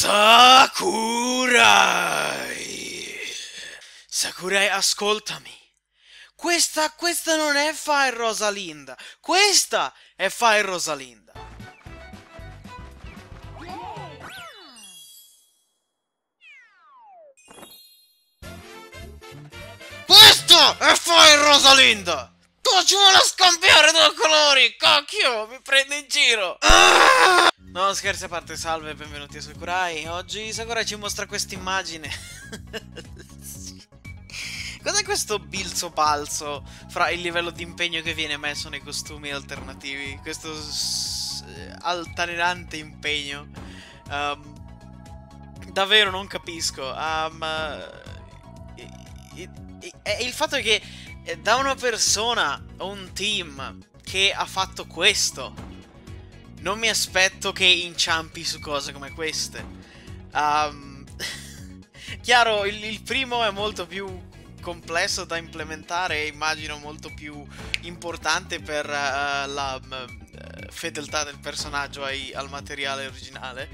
Sakurai! Sakurai, ascoltami. Questa non è Fire Rosalinda. Questa è Fire Rosalinda. Questa è Fire Rosalinda. Tu ci vuole scambiare due colori, cacchio, mi prende in giro. No, scherzi a parte, salve e benvenuti a Sakurai. Oggi Sakurai ci mostra questa immagine. Cos'è questo bilzo balzo fra il livello di impegno che viene messo nei costumi alternativi? Questo altalenante impegno. Davvero non capisco. Il fatto è che da una persona o un team che ha fatto questo, non mi aspetto che inciampi su cose come queste. Chiaro, il primo è molto più complesso da implementare e immagino molto più importante per la fedeltà del personaggio al materiale originale.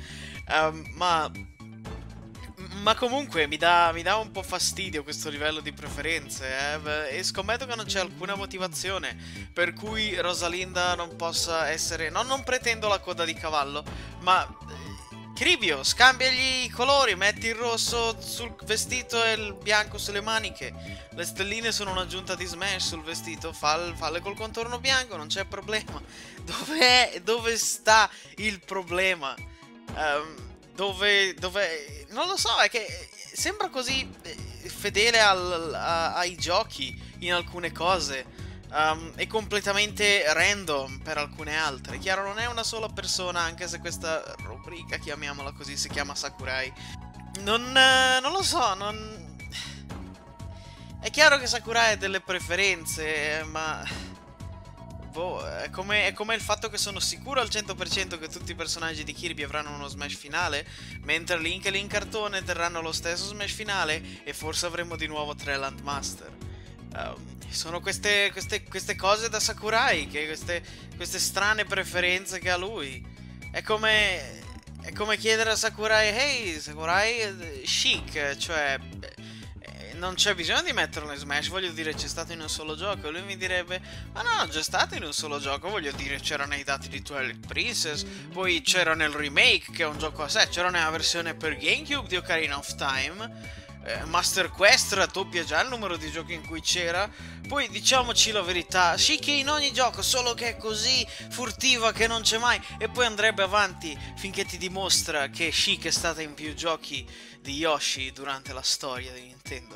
Ma comunque mi dà un po' fastidio questo livello di preferenze, e scommetto che non c'è alcuna motivazione per cui Rosalinda non possa essere... non pretendo la coda di cavallo, ma... Kiribio, scambiagli i colori, metti il rosso sul vestito e il bianco sulle maniche. Le stelline sono un'aggiunta di Smash sul vestito, falle col contorno bianco, non c'è problema. Dove sta il problema? Dove... Non lo so, è che sembra così fedele ai giochi in alcune cose. È completamente random per alcune altre. Chiaro, non è una sola persona, anche se questa rubrica, chiamiamola così, si chiama Sakurai. Non lo so, non... È chiaro che Sakurai ha delle preferenze, ma... boh, è come il fatto che sono sicuro al 100% che tutti i personaggi di Kirby avranno uno Smash finale, mentre Link e Link Cartone terranno lo stesso Smash finale e forse avremo di nuovo 3 Landmaster. Sono queste cose da Sakurai, queste strane preferenze che ha lui. È come chiedere a Sakurai: hey Sakurai, chic, cioè non c'è bisogno di metterlo in Smash, voglio dire c'è stato in un solo gioco. E lui mi direbbe: ma no, già stato in un solo gioco, voglio dire c'era nei dati di Twilight Princess, poi c'era nel remake che è un gioco a sé, c'era nella versione per GameCube di Ocarina of Time. Master Quest raddoppia già il numero di giochi in cui c'era. Poi diciamoci la verità, Shiki in ogni gioco, solo che è così furtiva che non c'è mai. E poi andrebbe avanti finché ti dimostra che Shiki è stata in più giochi di Yoshi durante la storia di Nintendo.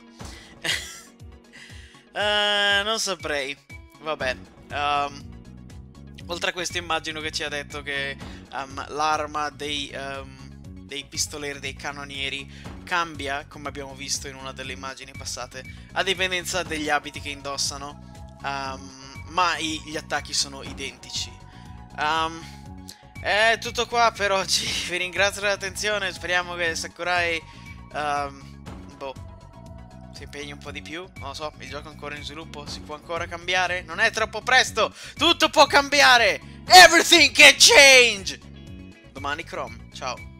Non saprei. Vabbè. Oltre a questo immagino che ci ha detto che l'arma dei pistoleri, dei cannonieri, cambia, come abbiamo visto in una delle immagini passate, a dipendenza degli abiti che indossano, ma gli attacchi sono identici. È tutto qua per oggi, vi ringrazio dell'attenzione, speriamo che Sakurai boh, si impegni un po' di più. Non lo so, il gioco è ancora in sviluppo, si può ancora cambiare, non è troppo presto, tutto può cambiare, everything can change. Domani Chrome, ciao.